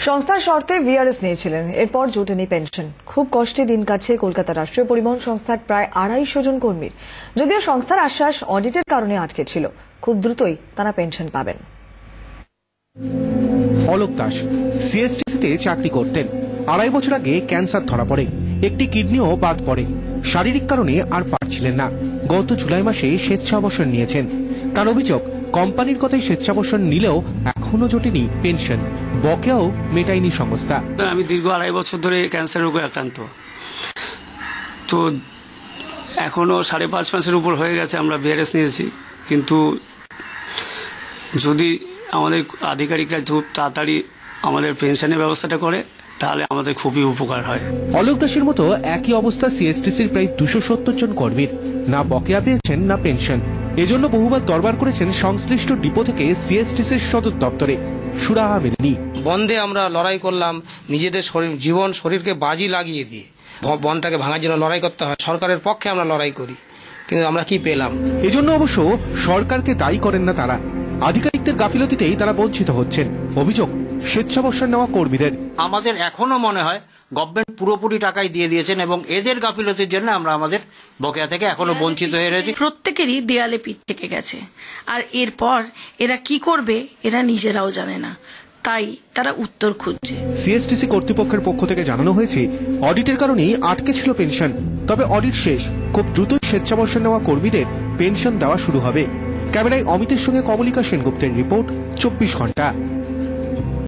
সংস্থার শর্তে ভিআরএস নিয়েছিলেন, এরপর জোটেনি পেনশন। খুব কষ্টে দিন কাটছে কলকাতা রাষ্ট্রীয় পরিবহন সংস্থার প্রায় 250 জন কর্মীর। যদিও সংস্থার আশ্বাস অডিটের কারণে আটকে ছিল, খুব দ্রুতই তারা পেনশন পাবেন। অলোক দাস সিএসটিসিতে চাকরি করতেন। 2.5 বছর আগে ক্যান্সার ধরা পড়ে, একটি কিডনিও বাদ পড়ে। শারীরিক কারণে আর পারছিলেন না। গত জুলাই মাসে স্বেচ্ছাবসর নিয়েছেন। তার অভিযোগ, কোম্পানির কথায় স্বেচ্ছাবসর নিলেও এখনো জোটেনি পেনশন, বকেয়াও মেটায়নি সংস্থা। আমি দীর্ঘ 2.5 বছর ধরে ক্যান্সার রোগে আক্রান্ত, তো এখনো 5.5 মাসের উপর হয়ে গেছে আমরা ভিআরএস নিয়েছি, কিন্তু যদি আমাদের আধিকারিকরা খুব তাড়াতাড়ি আমাদের পেনশনের ব্যবস্থাটা করে তাহলে আমাদের খুবই উপকার হয়। অলোক দাসের মতো একই অবস্থা সিএসটিসির প্রায় 270 জন কর্মীর। না বকেয়া পেয়েছেন, না পেনশন। এজন্য বহুবার দরবার করেছেন সংশ্লিষ্ট ডিপো থেকে সিএসটিসির সদর দপ্তরে, সুরাহা মেলেনি। বন্ধে আমরা লড়াই করলাম, নিজেদের জীবন শরীরকে বাজি লাগিয়ে দিয়ে বনটাকে ভাঙার জন্য লড়াই করতে হয়। সরকারের পক্ষে আমরা লড়াই করি, কিন্তু আমরা কি পেলাম? এজন্য অবশ্য সরকারকে দায়ী করেন না তারা। আধিকারিকদের গাফিলতিতেই তারা বঞ্চিত হচ্ছেন। অভিযোগ স্বেচ্ছাবসর নেওয়া কর্মীদের। আমাদের এখনো মনে হয় গভর্নমেন্ট পুরোপুরি টাকাই দিয়ে দিয়েছেন এবং এদের গাফিলতির জন্য আমরা আমাদের বকেয়া থেকে এখনো বঞ্চিত হয়ে রয়েছি। প্রত্যেকেরই দেয়ালে পিঠ থেকে গেছে, আর এরপর এরা কি করবে এরা নিজেরাও জানে না, তাই তারা উত্তর খুঁজছে। সিএসটিসি কর্তৃপক্ষের পক্ষ থেকে জানানো হয়েছে অডিটের কারণেই আটকে ছিল পেনশন। তবে অডিট শেষ, খুব দ্রুত স্বেচ্ছাবসর নেওয়া কর্মীদের পেনশন দেওয়া শুরু হবে। ক্যামেরায় অমিতের সঙ্গে কমলিকা সেনগুপ্তের রিপোর্ট, 24 ঘন্টা।